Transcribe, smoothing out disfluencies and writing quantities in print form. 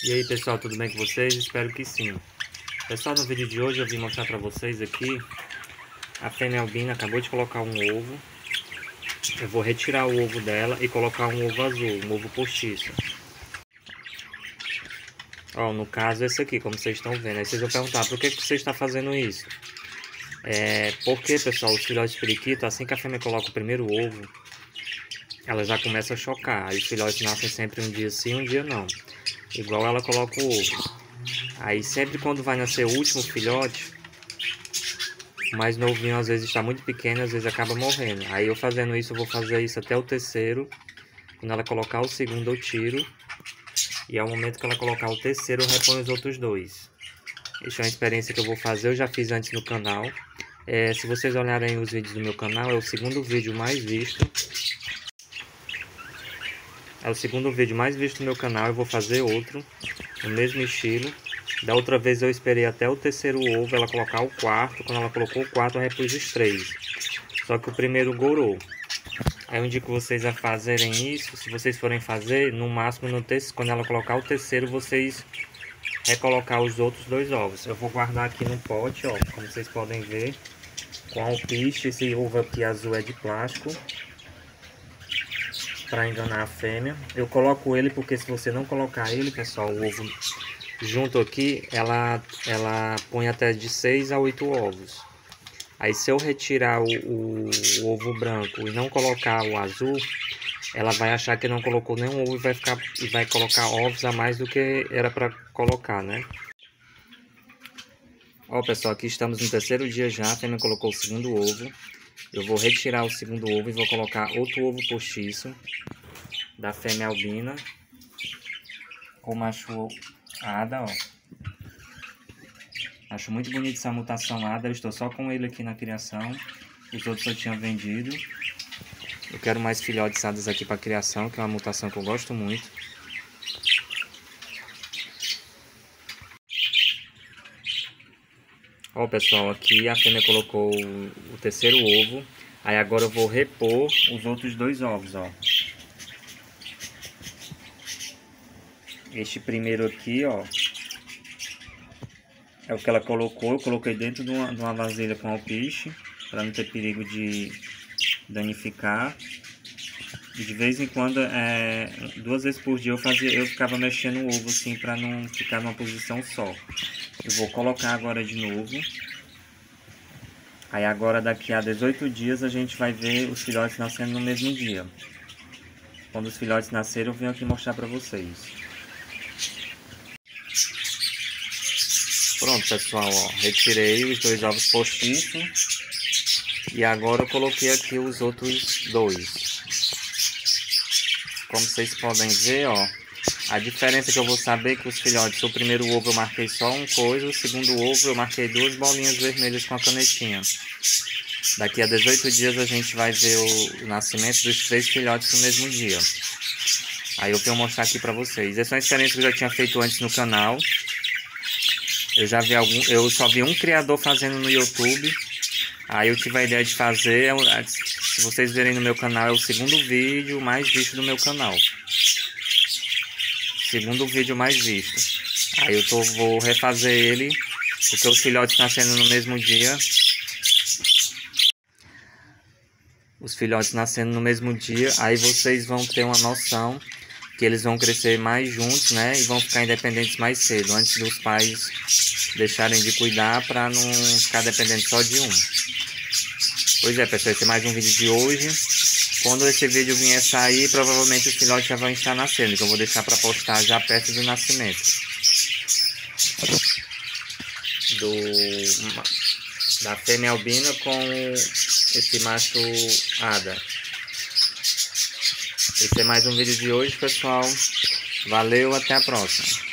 E aí pessoal, tudo bem com vocês? Espero que sim. Pessoal, no vídeo de hoje eu vim mostrar para vocês aqui a fêmea albina acabou de colocar um ovo. Eu vou retirar o ovo dela e colocar um ovo azul, um ovo postiço. Ó, no caso esse aqui, como vocês estão vendo. Aí vocês vão perguntar, por que você está fazendo isso? Porque, pessoal, os filhotes de periquito, assim que a fêmea coloca o primeiro ovo, ela já começa a chocar. Aí os filhotes nascem sempre um dia sim, um dia não. Igual ela coloca o ovo. Aí sempre quando vai nascer o último filhote, o mais novinho às vezes está muito pequeno, às vezes acaba morrendo. Aí eu fazendo isso, eu vou fazer isso até o terceiro. Quando ela colocar o segundo, eu tiro. E ao momento que ela colocar o terceiro, eu reponho os outros dois. Isso é uma experiência que eu vou fazer, eu já fiz antes no canal. Se vocês olharem os vídeos do meu canal, é o segundo vídeo mais visto. É o segundo vídeo mais visto do meu canal, eu vou fazer outro, no mesmo estilo. Da outra vez eu esperei até o terceiro ovo, ela colocar o quarto. Quando ela colocou o quarto, eu repus os três. Só que o primeiro gorou. Aí eu indico vocês a fazerem isso. Se vocês forem fazer, no máximo no terceiro, quando ela colocar o terceiro, vocês recolocar os outros dois ovos. Eu vou guardar aqui no pote, ó, como vocês podem ver, com alpiste. Esse ovo aqui azul é de plástico, para enganar a fêmea. Eu coloco ele porque se você não colocar ele, pessoal, o ovo junto aqui, ela põe até de 6 a 8 ovos. Aí se eu retirar o ovo branco e não colocar o azul, ela vai achar que não colocou nenhum ovo e vai colocar ovos a mais do que era para colocar, né? Ó, pessoal, aqui estamos no terceiro dia já, a fêmea colocou o segundo ovo. Eu vou retirar o segundo ovo e vou colocar outro ovo postiço da fêmea albina com o macho Ada, ó. Acho muito bonito essa mutação Ada, eu estou só com ele aqui na criação. Os outros eu tinha vendido. Eu quero mais filhotes Adas aqui para criação, que é uma mutação que eu gosto muito. Ó, pessoal, aqui a fêmea colocou o terceiro ovo. Aí agora eu vou repor os outros dois ovos, ó. Este primeiro aqui, ó, é o que ela colocou. Eu coloquei dentro de uma vasilha com alpiste, para não ter perigo de danificar. E de vez em quando, 2 vezes por dia eu ficava mexendo o ovo assim, para não ficar numa posição só. Eu vou colocar agora de novo. Aí agora daqui a 18 dias a gente vai ver os filhotes nascendo no mesmo dia. Quando os filhotes nascerem, eu venho aqui mostrar para vocês. Pronto, pessoal, ó, retirei os dois ovos postiços. E agora eu coloquei aqui os outros dois. Como vocês podem ver, ó, a diferença que eu vou saber é que os filhotes, o primeiro ovo eu marquei só uma coisa, o segundo ovo eu marquei 2 bolinhas vermelhas com a canetinha. Daqui a 18 dias a gente vai ver o nascimento dos 3 filhotes no mesmo dia. Aí eu venho mostrar aqui pra vocês. Essa é uma experiência que eu já tinha feito antes no canal. Eu só vi um criador fazendo no YouTube. Aí eu tive a ideia de fazer. Se vocês verem no meu canal, é o segundo vídeo mais visto do meu canal. Segundo vídeo mais visto. Aí eu vou refazer ele, porque os filhotes nascendo no mesmo dia. Os filhotes nascendo no mesmo dia, aí vocês vão ter uma noção que eles vão crescer mais juntos, né? E vão ficar independentes mais cedo, antes dos pais deixarem de cuidar, para não ficar dependente só de um. Pois é, pessoal, esse é mais um vídeo de hoje. Quando esse vídeo vier sair, provavelmente os filhotes já vão estar nascendo, que eu vou deixar para postar já perto do nascimento da fêmea albina com esse macho Ada. Esse é mais um vídeo de hoje, pessoal. Valeu, até a próxima.